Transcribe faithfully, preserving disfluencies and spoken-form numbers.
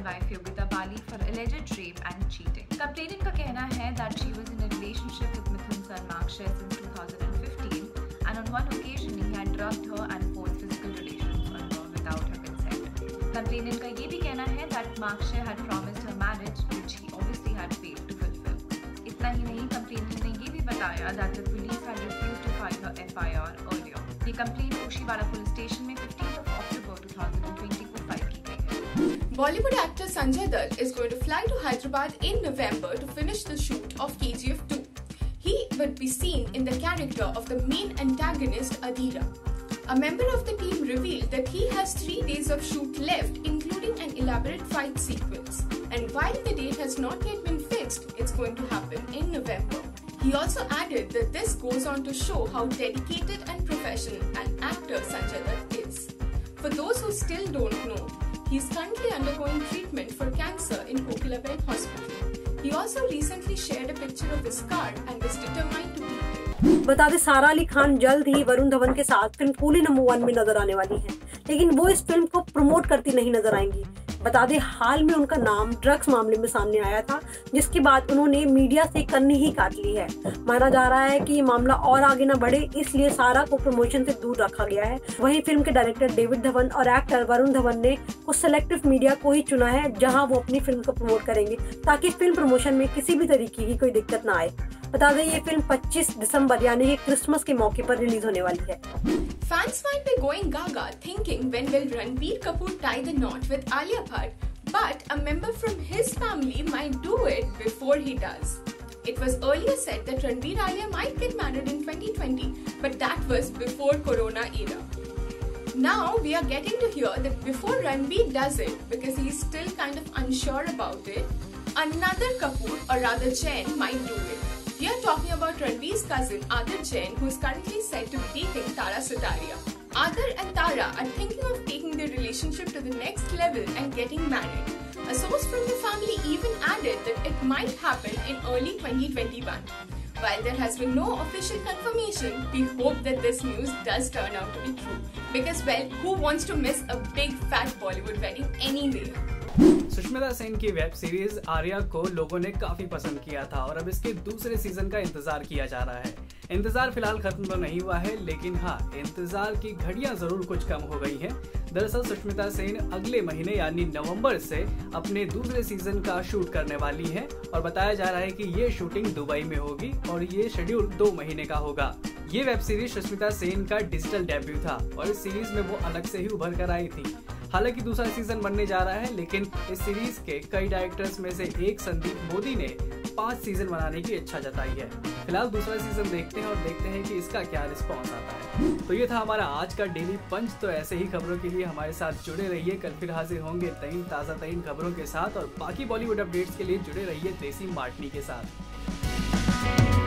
wife Yogita Bali for alleged rape and cheating. Complainant का कहना है that she was in a relationship with Mithun son Maakshay since two thousand fifteen, and on one occasion he had drugged her and forced physical relations on her without her consent. Complainant का ये भी कहना है that Maakshay had promised her marriage, which he obviously had failed to fulfill. इतना ही नहीं, complainant ने ये भी बताया that the police had refused to file her F I R earlier. ये complaint ओशीवाड़ा पुलिस स्टेशन में fifteenth of October twenty twenty को file की गई है। Bollywood actor Sanjay Dutt is going to fly to Hyderabad in November to finish the shoot of K G F two. He would be seen in the character of the main antagonist Adira. A member of the team revealed that he has three days of shoot left, including an elaborate fight sequence. And while the date has not yet been fixed, it's going to happen in November. He also added that this goes on to show how dedicated and professional an actor Sanjay Dutt is. For those who still don't know, he is currently undergoing treatment for cancer in Kokilabeg Hospital. He also recently shared a picture of his car and is determined to beat it. बता दें, सारा अली खान जल्द ही वरुण धवन के साथ film coolie number one में नजर आने वाली हैं, लेकिन वो इस फिल्म को प्रमोट करती नहीं नजर आएंगी। बता दें, हाल में उनका नाम ड्रग्स मामले में सामने आया था, जिसके बाद उन्होंने मीडिया से कन्नी ही काट ली है। माना जा रहा है कि ये मामला और आगे न बढ़े, इसलिए सारा को प्रमोशन से दूर रखा गया है। वहीं फिल्म के डायरेक्टर डेविड धवन और एक्टर वरुण धवन ने कुछ सेलेक्टिव मीडिया को ही चुना है, जहां वो अपनी फिल्म को प्रमोट करेंगे, ताकि फिल्म प्रमोशन में किसी भी तरीके की कोई दिक्कत न आए। बता दें, ये फिल्म पच्चीस दिसंबर यानी कि क्रिसमस के मौके पर रिलीज होने वाली है। Fans might be going gaga thinking when will Ranbir Kapoor tie the knot with Alia Bhatt, but a member from his family might do it before he does. It was earlier said that Ranbir Alia might get married in twenty twenty, but that was before Corona era. Now we are getting to hear that before Ranbir does it, because he is still kind of unsure about it, another Kapoor or rather Jain might do it. We are talking about Ranbir's cousin Adir Jain, who is currently said to be dating Tara Sutaria. Adir and Tara are thinking of taking their relationship to the next level and getting married. A source from the family even added that it might happen in early twenty twenty-one. While there has been no official confirmation, we hope that this news does turn out to be true. Because, well, who wants to miss a big fat Bollywood wedding anyway? Sushmita Sen की web series Arya को लोगों ने काफी पसंद किया था और अब इसके दूसरे सीजन का इंतजार किया जा रहा है। इंतजार फिलहाल खत्म तो नहीं हुआ है, लेकिन हाँ, इंतजार की घड़ियां जरूर कुछ कम हो गई हैं। दरअसल सुष्मिता सेन अगले महीने यानी नवंबर से अपने दूसरे सीजन का शूट करने वाली हैं और बताया जा रहा है कि ये शूटिंग दुबई में होगी और ये शेड्यूल दो महीने का होगा। ये वेब सीरीज सुष्मिता सेन का डिजिटल डेब्यू था और इस सीरीज में वो अलग से ही उभर कर आई थी। हालांकि दूसरा सीजन बनने जा रहा है, लेकिन इस सीरीज के कई डायरेक्टर्स में से एक संदीप मोदी ने पांच सीजन बनाने की इच्छा जताई है। फिलहाल दूसरा सीजन देखते हैं और देखते हैं कि इसका क्या रिस्पॉन्स आता है। तो ये था हमारा आज का डेली पंच। तो ऐसे ही खबरों के लिए हमारे साथ जुड़े रहिए। कल फिर हाजिर होंगे नई ताज़ा तरीन खबरों के साथ और बाकी बॉलीवुड अपडेट्स के लिए जुड़े रहिए देसी मार्टनी के साथ।